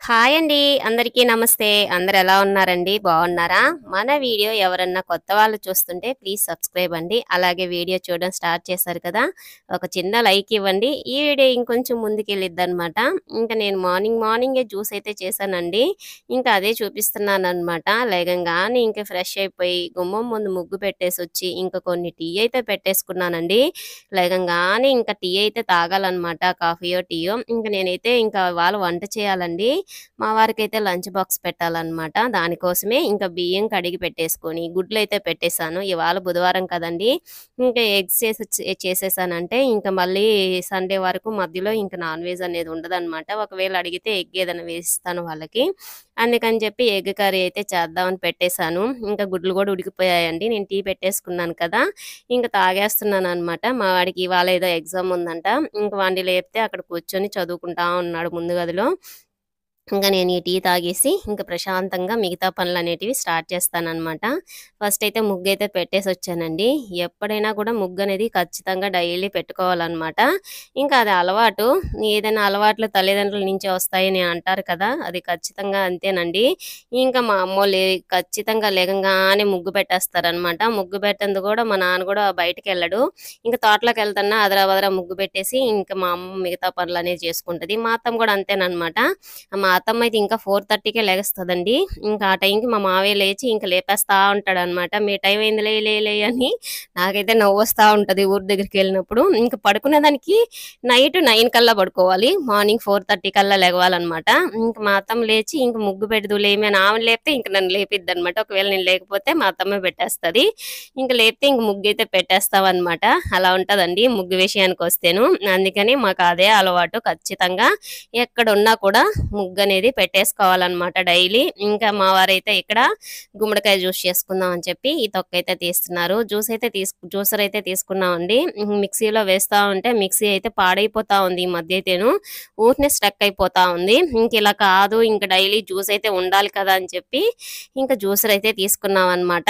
Hi అండి. అందరికీ నమస్తే. అందరూ ఎలా ఉన్నారండి? బాగున్నారా? మన వీడియో ఎవరన్నా కొత్త వాళ్ళు చూస్తుంటే ప్లీజ్ సబ్స్క్రైబ్ అండి. అలాగే వీడియో చూడడం స్టార్ట్ చేశారు కదా! ఒక చిన్న లైక్ ఇవ్వండి. ఈ వీడియో ఇంకొంచెం ముందుకెళ్ళిద్దనమాట. ఇంకా నేను మార్నింగే జ్యూస్ అయితే చేశానండి. ఇంకా అదే చూపిస్తున్నాననమాట. లేగంగానే ఇంక ఫ్రెష్ అయిపోయి గుమ్మం ముందు ముగ్గు పెట్టేసొచ్చి ఇంకా కొన్ని టీ అయితే పెట్టేసుకున్నానండి. లేగంగానే ఇంకా టీ అయితే తాగాలనమాట. కాఫీయో, టీయో. ఇంక నేనైతే ఇంకా ఇవాళ వంట చేయాలండి. మా వారికైతే లంచ్ బాక్స్ పెట్టాలనమాట. దానికోసమే ఇంకా బియ్యం కడిగి పెట్టేసుకొని, గుడ్లయితే పెట్టేసాను. ఇవాళ బుధవారం కదండీ! ఇంకా ఎగ్స్ చేసేసానంటే ఇంక మళ్ళీ సండే వరకు మధ్యలో ఇంక నాన్ వెజ్ అనేది ఉండదనమాట. ఒకవేళ అడిగితే ఎగ్ ఏదైనా వేసిస్తాను వాళ్ళకి. అందుకని చెప్పి ఎగ్ కర్రీ అయితే చేద్దామని పెట్టేసాను. ఇంకా గుడ్లు గూడా ఉడికిపోయాయండి. నేను టీ పెట్టేసుకున్నాను కదా! ఇంక తాగేస్తున్నాననమాట. మా వాడికి ఇవాళ ఏదో ఎగ్జామ్ ఉందంట. ఇంక వాడిని లేపితే అక్కడ కూర్చొని చదువుకుంటా ఉన్నాడు ముందు గదిలో. ఇంకా నేను ఈ టీ తాగేసి ఇంక ప్రశాంతంగా మిగతా పనులనేటివి స్టార్ట్ చేస్తాననమాట. ఫస్ట్ అయితే ముగ్గైతే పెట్టేసొచ్చానండి. ఎప్పుడైనా కూడా ముగ్గనేది ఖచ్చితంగా డైలీ పెట్టుకోవాలనమాట. ఇంకా అది అలవాటు. ఏదైనా అలవాట్లు తల్లిదండ్రుల నుంచే వస్తాయని అంటారు కదా! అది ఖచ్చితంగా అంతేనండి. ఇంకా మా అమ్మోళ్ళు ఖచ్చితంగా లెగంగానే ముగ్గు పెట్టేస్తారనమాట. ముగ్గు పెట్టంది కూడా మా నాన్న కూడా బయటికెళ్ళడు. ఇంక తోటలోకెళ్తన్నా అదరాబదరా ముగ్గు పెట్టేసి ఇంక మా అమ్మ మిగతా పనులనేవి చేసుకుంటది. మా అత్తమ్మ కూడా అంతేననమాట. మా అత్తమ్మ అయితే ఇంకా 4:30కే లెగస్తదండి. ఇంకా ఆ టైంకి మా మావయ్య లేచి ఇంక లేపేస్తా ఉంటాడనమాట. "మీ టైం అయింది లే లే లే" అని. నాకైతే నవ్వొస్తా ఉంటది ఊరు దగ్గరికెళ్ళినప్పుడు. ఇంక పడుకునేదానికి నైట్ 9 కల్లా పడుకోవాలి. మార్నింగ్ 4:30 కల్లా లెగవాలనమాట. ఇంక మా అత్తమ్మ లేచి ఇంక ముగ్గు పెడుదువులేమి అని ఆమెను లేపితే ఇంక నన్ను లేపిద్దనమాట. ఒకవేళ నేను లేకపోతే మా అత్తమ్మే పెట్టేస్తది. ఇంక లేపితే ఇంక ముగ్గైతే పెట్టేస్తామనమాట. అలా ఉంటదండి ముగ్గు విషయానికొస్తేను. అందుకని మాకు అదే అలవాటు ఖచ్చితంగా ఎక్కడున్నా కూడా ముగ్గనేది పెట్టేసుకోవాలనమాట డైలీ. ఇంకా మా వారైతే ఇక్కడ గుమ్మడికాయ జ్యూస్ చేసుకుందాం అని చెప్పి ఈ తొక్కైతే తీస్తున్నారు. జ్యూసర్ అయితే తీసుకున్నామండి. మిక్సీలో వేస్తా ఉంటే మిక్సీ అయితే పాడైపోతా ఉంది ఈ మధ్య అయితేను. ఊరికనే స్ట్రక్ అయిపోతా ఉంది. ఇంకిలా కాదు ఇంక డైలీ జ్యూస్ అయితే ఉండాలి కదా అని చెప్పి ఇంకా జ్యూసర్ అయితే తీసుకున్నామనమాట.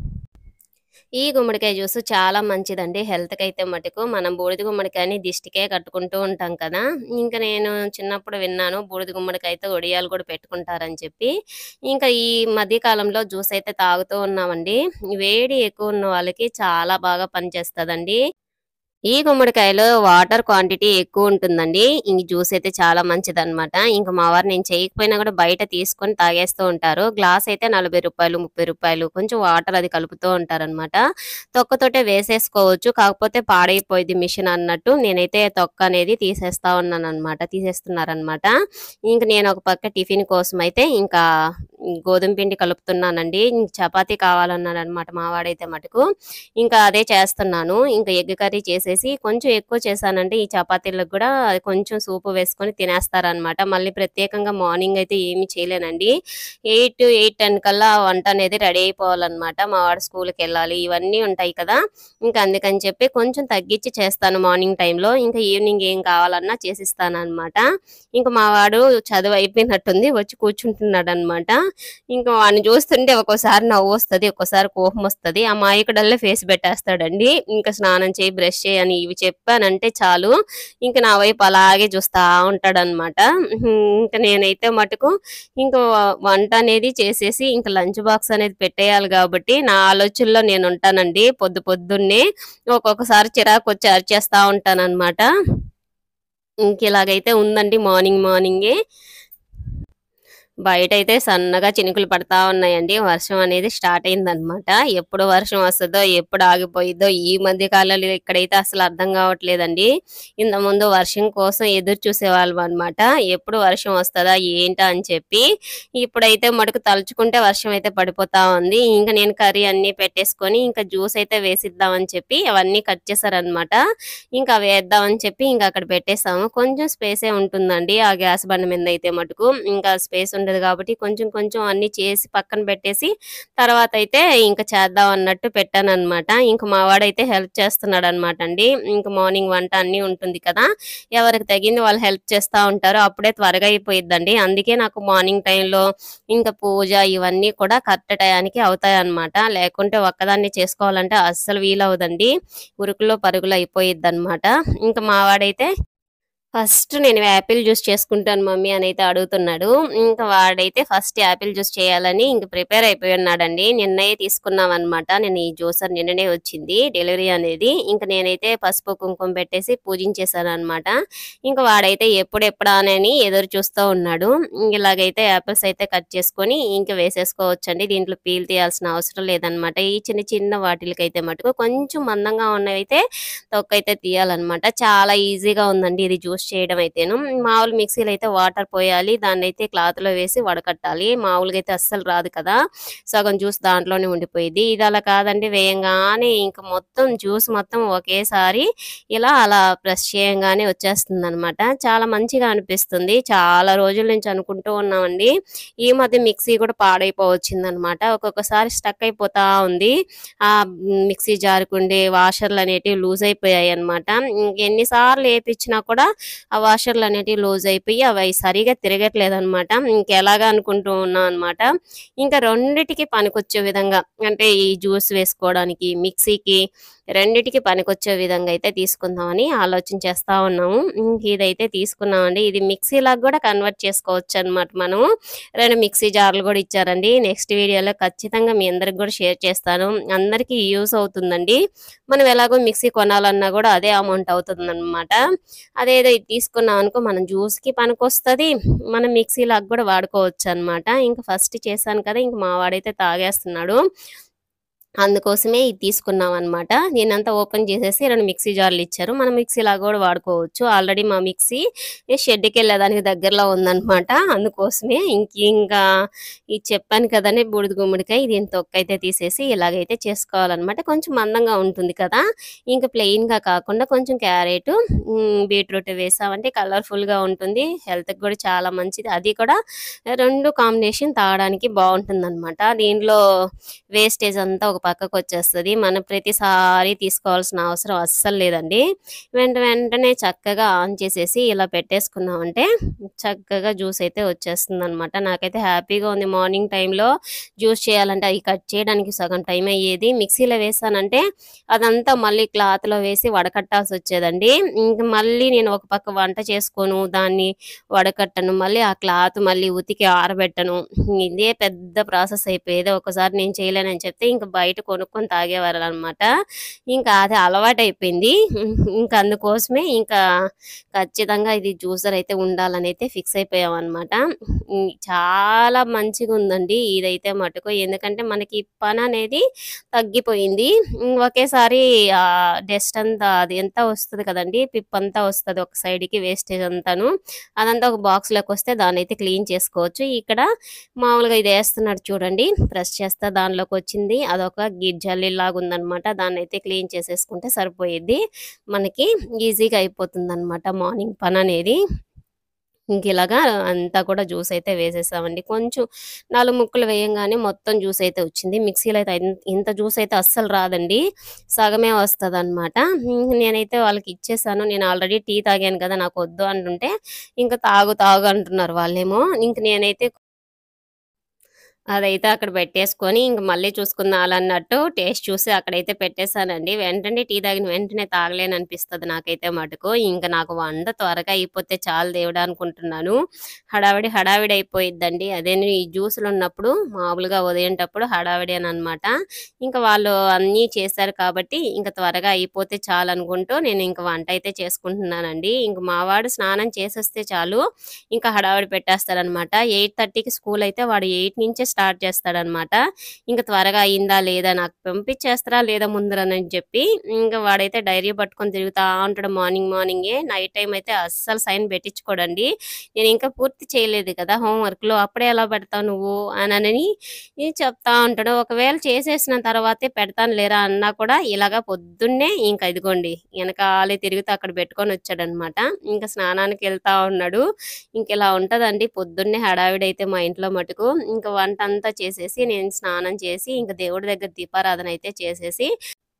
ఈ గుమ్మడికాయ జ్యూస్ చాలా మంచిదండి హెల్త్‌కైతే మటుకు. మనం బూడిద గుమ్మడికాయని దిష్టికే కట్టుకుంటూ ఉంటాం కదా! ఇంక నేను చిన్నప్పుడు విన్నాను బూడిద గుమ్మడికాయతో ఒడియాలు కూడా పెట్టుకుంటారని చెప్పి. ఇంకా ఈ మధ్య కాలంలో జ్యూస్ అయితే తాగుతూ ఉన్నామండి. వేడి ఎక్కువున్న వాళ్ళకి చాలా బాగా పనిచేస్తదండి. ఈ గుమ్మడికాయలో వాటర్ క్వాంటిటీ ఎక్కువుంటుందండి. ఈ జ్యూస్ అయితే చాలా మంచిదనమాట. ఇంక మా వారు నేను చేయకపోయినా గూడా బయట తీసుకొని తాగేస్తూ ఉంటారు. గ్లాస్ అయితే రూ. 40, రూ. 30 కొంచెం వాటర్ అది కలుపుతూ ఉంటారనమాట. తొక్కతోటే వేసేసుకోవచ్చు. కాకపోతే పాడైపోయిద్ది మిషన్ అన్నట్టు నేనైతే తొక్క అనేది తీసేస్తున్నారనమాట. ఇంక నేను ఒక పక్క టిఫిన్ కోసమయితే ఇంకా గోధుమ పిండి కలుపుతున్నానండి. చపాతీ కావాలన్నాడనమాట మా వాడైతే మటుకు. ఇంకా అదే చేస్తున్నాను. ఇంకా ఎగ్ కర్రీ చేసేసి కొంచెం ఎక్కువ చేశానంటే ఈ చపాతీలకు గూడా కొంచెం సూపు వేసుకొని తినేస్తారనమాట. మళ్ళీ ప్రత్యేకంగా మార్నింగ్ అయితే ఏమి చేయలేనండి. 8, 10 కల్లా వంట అనేది రెడీ అయిపోవాలనమాట. మా వాడు స్కూలుకెళ్ళాలి. ఇవన్నీ ఉంటాయి కదా! ఇంకా అందుకని చెప్పి కొంచెం తగ్గిచ్చి చేస్తాను మార్నింగ్ టైంలో. ఇంకా ఈవినింగ్ ఏం కావాలన్నా చేసిస్తాననమాట. ఇంక మా వాడు చదువు అయిపోయినట్టుంది. వచ్చి కూర్చుంటున్నాడనమాట. ఇంక వాడిని చూస్తుంటే ఒక్కోసారి నవ్వొస్తది. ఒక్కోసారి కోపమొస్తది. అమాయకుడల్లే ఫేస్ పెట్టేస్తాడండి. ఇంక స్నానం చేయి, బ్రష్ చేయి అని ఇవి చెప్పానంటే చాలు, ఇంక నా వైపు అలాగే చూస్తా ఉంటాడనమాట. ఇంక నేనైతే మటుకు ఇంక వంట అనేది చేసేసి ఇంక లంచ్ బాక్స్ అనేది పెట్టేయాలి గాబట్టి, నా ఆలోచనలో నేనుంటానండి. పొద్దున్నే ఒక్కొక్కసారి చిరాకొచ్చి అరిచేస్తా ఉంటాననమాట. ఇంకిలాగైతే ఉందండి మార్నింగే. బయటైతే సన్నగా చినుకులు పడతా ఉన్నాయండి. వర్షం అనేది స్టార్ట్ అయిందనమాట. ఎప్పుడు వర్షం వస్తదో, ఎప్పుడు ఆగిపోయిద్దో ఈ మధ్య కాలంలో ఇక్కడైతే అసలు అర్థం కావట్లేదండి. ఇంతకుముందు వర్షం కోసం ఎదురు చూసేవాళ్ళమనమాట. ఎప్పుడు వర్షం వస్తదా ఏంటా అని చెప్పి. ఇప్పుడైతే మటుకు తలుచుకుంటే వర్షం అయితే పడిపోతా ఉంది. ఇంక నేను కర్రీ అన్నీ పెట్టేసుకొని ఇంకా జ్యూస్ అయితే వేసిద్దామని చెప్పి అవన్నీ కట్ చేశారనమాట. ఇంకా వేద్దామని చెప్పి ఇంక అక్కడ పెట్టేసాము. కొంచెం స్పేసే ఉంటుందండి ఆ గ్యాస్ బండ మీదైతే మటుకు. ఇంకా స్పేస్ ఉండదు కాబట్టి కొంచెం కొంచెం అన్నీ చేసి పక్కన పెట్టేసి తర్వాతయితే ఇంక చేద్దాం అన్నట్టు పెట్టాననమాట. ఇంక మా వాడైతే హెల్ప్ చేస్తున్నాడనమాట అండి. ఇంక మార్నింగ్ వంట అన్నీ ఉంటుంది కదా! ఎవరికి తగింది వాళ్ళు హెల్ప్ చేస్తా ఉంటారు. అప్పుడే త్వరగా అయిపోయిద్దండి. అందుకే నాకు మార్నింగ్ టైంలో ఇంక పూజ ఇవన్నీ కూడా కరెక్ట్ టయానికి అవుతాయన్నమాట. లేకుంటే ఒక్కదాన్నే చేసుకోవాలంటే అస్సలు వీలవ్వదండి. ఉరుకులో పరుగులో అయిపోయిద్దనమాట. ఇంక మా వాడైతే ఫస్ట్ నేను యాపిల్ జ్యూస్ చేసుకుంటాను మమ్మీ అనైతే అడుగుతున్నాడు. ఇంకా వాడైతే ఫస్ట్ యాపిల్ జ్యూస్ చేయాలని ఇంక ప్రిపేర్ అయిపోయి ఉన్నాడండి. నిన్నే తీసుకున్నామనమాట. నేను ఈ జ్యూసర్ నిన్ననే వచ్చింది డెలివరీ అనేది. ఇంక నేనైతే పసుపు, కుంకుమ పెట్టేసి పూజించేసాననమాట. ఇంక వాడైతే ఎప్పుడెప్పుడా అని ఎదురు చూస్తూ ఉన్నాడు. ఇలాగైతే యాపిల్స్ అయితే కట్ చేసుకొని ఇంక వేసేసుకోవచ్చండి. దీంట్లో పీల్ తీయాల్సిన అవసరం లేదనమాట. ఈ చిన్న చిన్న వాటిలకైతే మటుకు కొంచెం మందంగా ఉన్నవైతే తొక్కైతే తీయాలన్నమాట. చాలా ఈజీగా ఉందండి ఇది జ్యూస్ చేయడం అయితేను. మామూలు మిక్సీలో అయితే వాటర్ పోయాలి. దాన్నైతే క్లాత్‌లో వేసి వడకట్టాలి. మామూలుగా అయితే అస్సలు రాదు కదా! సగం జ్యూస్ దాంట్లోనే ఉండిపోయిద్ది. ఇది అలా కాదండి, వేయంగానే ఇంక మొత్తం జ్యూస్ మొత్తం ఒకేసారి ఇలా అలా ప్రెస్ చేయంగానే వచ్చేస్తుందనమాట. చాలా మంచిగా అనిపిస్తుంది. చాలా రోజుల నుంచి అనుకుంటూ ఉన్నామండి. ఈ మధ్య మిక్సీ కూడా పాడైపోవచ్చిందనమాట. ఒక్కొక్కసారి స్టక్ అయిపోతా ఉంది. మిక్సీ జారుకుండే వాషర్‌లనేటివి లూజ్ అయిపోయాయన్నమాట. ఎన్ని సార్లు ఏపిచ్చినా కూడా ఆ వాషర్‌లనేటివి లూజ్ అయిపోయి అవి సరిగ్గా తిరగట్లేదన్నమాట. ఇంకెలాగా అనుకుంటూ ఉన్నాం అన్నమాట. ఇంకా రెండిటికి పనికొచ్చే విధంగా అంటే ఈ జ్యూస్ వేసుకోవడానికి, మిక్సీకి రెండిటికి పనికొచ్చే విధంగా అయితే తీసుకుందామని ఆలోచన చేస్తా ఉన్నాము. ఇదైతే తీసుకున్నామండి. ఇది మిక్సీలాగా కూడా కన్వర్ట్ చేసుకోవచ్చన్నమాట మనము. 2 మిక్సీ జార్లు కూడా ఇచ్చారండి. నెక్స్ట్ వీడియోలో ఖచ్చితంగా మీ అందరికి కూడా షేర్ చేస్తాను. అందరికీ యూజ్ అవుతుందండి. మనం ఎలాగో మిక్సీ కొనాలన్నా కూడా అదే అమౌంట్ అవుతుందన్నమాట. అదేదో ఇది తీసుకున్నాం అనుకో మనం జ్యూస్‌కి పనికొస్తది. మనం మిక్సీలాగా కూడా వాడుకోవచ్చన్నమాట. ఇంక ఫస్ట్ చేశాను కదా! ఇంక మా వాడైతే తాగేస్తున్నాడు. అందుకోసమే ఇది తీసుకున్నామనమాట. దీన్నంతా ఓపెన్ చేసేసి 2 మిక్సీ జార్‌లిచ్చారు. మనం మిక్సీలాగా గూడా వాడుకోవచ్చు. ఆల్రెడీ మా మిక్సీ షెడ్‌కెళ్ళేదానికి దగ్గరలో ఉందనమాట. అందుకోసమే ఇంకా ఇది చెప్పాను కదండీ బూడిద గుమ్మడికాయ దీని తొక్కయితే తీసేసి ఇలాగైతే చేసుకోవాలనమాట. కొంచెం మందంగా ఉంటుంది కదా! ఇంక ప్లెయిన్‌గా కాకుండా కొంచెం క్యారెటు, బీట్రూట్ వేసామంటే కలర్‌ఫుల్‌గా ఉంటుంది. హెల్త్‌కి గూడా చాలా మంచిది. అది కూడా 2 కాంబినేషన్ తాగడానికి బావుంటుందనమాట. దీనిలో వేస్టేజ్ అంతా ఒక పక్కకొచ్చేస్తది. మనం ప్రతిసారి తీసుకోవాల్సిన అవసరం అస్సలు లేదండి. వెంటనే చక్కగా ఆన్ చేసేసి ఇలా పెట్టేసుకున్నామంటే చక్కగా జ్యూస్ అయితే వచ్చేస్తుందనమాట. నాకైతే హ్యాపీగా ఉంది. మార్నింగ్ టైంలో జ్యూస్ చేయాలంటే అయి కట్ చేయడానికి సగం టైం అయ్యేది. మిక్సీలో వేసానంటే అదంతా మళ్ళీ క్లాత్‌లో వేసి వడకట్టాల్సొచ్చేదండి. ఇంక మళ్ళీ నేను ఒక పక్క వంట చేసుకోను, దాన్ని వడకట్టను, మళ్ళీ ఆ క్లాత్ మళ్ళీ ఉతికి ఆరబెట్టను. ఇదే పెద్ద ప్రాసెస్ అయిపోయేది. ఒకసారి నేను చేయలేనని చెప్తే ఇంక బయట కొనుక్కొని తాగేవారనమాట. ఇంకా అది అలవాటయిపోయింది. ఇంక అందుకోసమే ఇంకా ఖచ్చితంగా ఇది జ్యూసర్ అయితే ఉండాలనైతే ఫిక్స్ అయిపోయామనమాట. చాలా మంచిగుందండి ఇదైతే మటుకు. ఎందుకంటే మనకి పననేది తగ్గిపోయింది. ఒకేసారి డస్ట్ అంతా అది అంతా వస్తది కదండీ! పిప్పంతా వస్తది ఒక సైడ్‌కి వేస్టేజ్ అంతాను. అదంతా ఒక బాక్స్‌లోకొస్తే దాన్నైతే క్లీన్ చేసుకోవచ్చు. ఇక్కడ మామూలుగా ఇదేస్తున్నాడు చూడండి. ప్రెస్ చేస్తే దానిలోకొచ్చింది. అదొక జల్లీలాగుందనమాట. దాన్నైతే క్లీన్ చేసేసుకుంటే సరిపోయిద్ది. మనకి ఈజీగా అయిపోతుందనమాట మార్నింగ్ పననేది. ఇంకిలాగా అంతా కూడా జ్యూస్ అయితే వేసేసామండి. కొంచెం 4 ముక్కలు వేయంగానే మొత్తం జ్యూస్ అయితే వచ్చింది. మిక్సీలో అయితే ఇంత జ్యూస్ అయితే అస్సలు రాదండి. సగమే వస్తదనమాట. నేనైతే వాళ్ళకి ఇచ్చేసాను. నేను ఆల్రెడీ టీ తాగాను కదా! నాకొద్దు అంటుంటే, ఇంక తాగు తాగు అంటున్నారు వాళ్ళేమో. ఇంక నేనైతే అదైతే అక్కడ పెట్టేసుకొని ఇంక మళ్ళీ చూసుకుందాలన్నట్టు టేస్ట్ చూసి అక్కడైతే పెట్టేసానండి. వెంటనే టీ తాగిన వెంటనే తాగలేననిపిస్తది నాకైతే మటుకు. ఇంక నాకు వంట త్వరగా అయిపోతే చాలు దేవుడా అనుకుంటున్నాను. హడావిడి అయిపోయిద్దండి. అదేను ఈ జ్యూసులున్నప్పుడు మామూలుగా ఉదయంటప్పుడు హడావిడేననమాట. ఇంక వాళ్ళు అన్నీ చేశారు కాబట్టి ఇంక త్వరగా అయిపోతే చాలనుకుంటూ నేను ఇంక వంట అయితే చేసుకుంటున్నానండి. ఇంక మా వాడు స్నానం చేసేస్తే చాలు ఇంకా హడావిడి పెట్టేస్తాడనమాట. 8:30కి స్కూలయితే వాడు 8 నుంచే స్టార్ట్ చేస్తాడనమాట. ఇంక త్వరగా అయిందా లేదా నాకు పంపించేస్తారా లేదా ముందరనని చెప్పి ఇంక వాడైతే డైరీ పట్టుకొని తిరుగుతా ఉంటాడు మార్నింగే. నైట్ టైమ్ అయితే అస్సలు సైన్ పెట్టించుకోడండి. నేనింకా పూర్తి చేయలేదు కదా హోమ్ వర్క్‌లు అప్పుడే ఎలా పెడతావు నువ్వు అననని చెప్తా ఉంటాడు. ఒకవేళ చేసేసిన తర్వాతే పెడతాను లేరా అన్నా కూడా ఇలాగ పొద్దున్నే ఇంక ఇదిగోండి ఎనకాలే తిరుగుతూ అక్కడ పెట్టుకొనొచ్చాడనమాట. ఇంక స్నానానికెళ్తా ఉన్నాడు. ఇంకిలా ఉంటదండి పొద్దున్నే హడావిడైతే మా ఇంట్లో మటుకు. ఇంక వంటంతా చేసేసి, నేను స్నానం చేసి, ఇంక దేవుడి దగ్గర దీపారాధన అయితే చేసేసి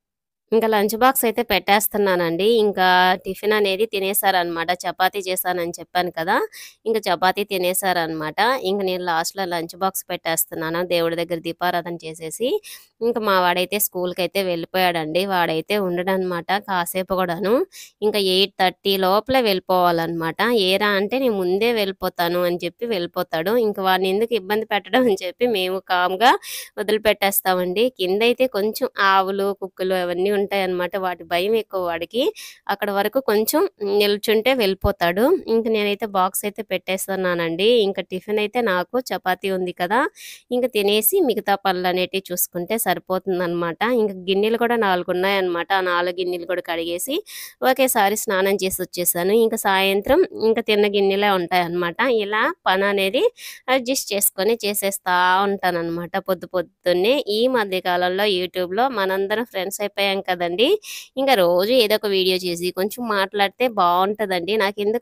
ఇంకా లంచ్ బాక్స్ అయితే పెట్టేస్తున్నానండి. ఇంకా టిఫిన్ అనేది తినేసారనమాట. చపాతీ చేశానని చెప్పాను కదా! ఇంక చపాతీ తినేసారనమాట. ఇంక నేను లాస్ట్‌లో లంచ్ బాక్స్ పెట్టేస్తున్నాను. దేవుడి దగ్గర దీపారాధన చేసేసి, ఇంక మా వాడైతే స్కూల్‌కైతే వెళ్ళిపోయాడండి. వాడైతే ఉండడనమాట కాసేపు గూడాను. ఇంక 8:30 లోపలే వెళ్ళిపోవాలనమాట. ఏరా అంటే నేను ముందే వెళ్ళిపోతాను అని చెప్పి వెళ్ళిపోతాడు. ఇంక వాడిని ఎందుకు ఇబ్బంది పెట్టడం అని చెప్పి మేము కామ్‌గా వదిలిపెట్టేస్తామండి. కిందైతే కొంచెం ఆవులు, కుక్కలు అవన్నీ ఉంటాయన్నమాట. వాటి భయం ఎక్కువ వాడికి. అక్కడ వరకు కొంచెం నిల్చుంటే వెళ్ళిపోతాడు. ఇంక నేనైతే బాక్స్ అయితే పెట్టేస్తున్నానండి. ఇంక టిఫిన్ అయితే నాకు చపాతీ ఉంది కదా! ఇంక తినేసి మిగతా పనులనేటివి చూసుకుంటే సరిపోతుందనమాట. ఇంక గిన్నెలు కూడా 4 ఉన్నాయన్నమాట. ఆ 4 గిన్నెలు కూడా కడిగేసి ఒకేసారి స్నానం చేసొచ్చేసాను. ఇంక సాయంత్రం ఇంక తిన్న గిన్నెలే ఉంటాయన్నమాట. ఇలా పననేది అడ్జస్ట్ చేసుకొని చేసేస్తా ఉంటాననమాట పొద్దున్నే. ఈ మధ్య కాలంలో యూట్యూబ్‌లో మనందరం ఫ్రెండ్స్ అయిపోయాం కదండీ! ఇంక రోజు ఏదో ఒక వీడియో చేసి కొంచెం మాట్లాడితే బావుంటదండి. నాకెందుకో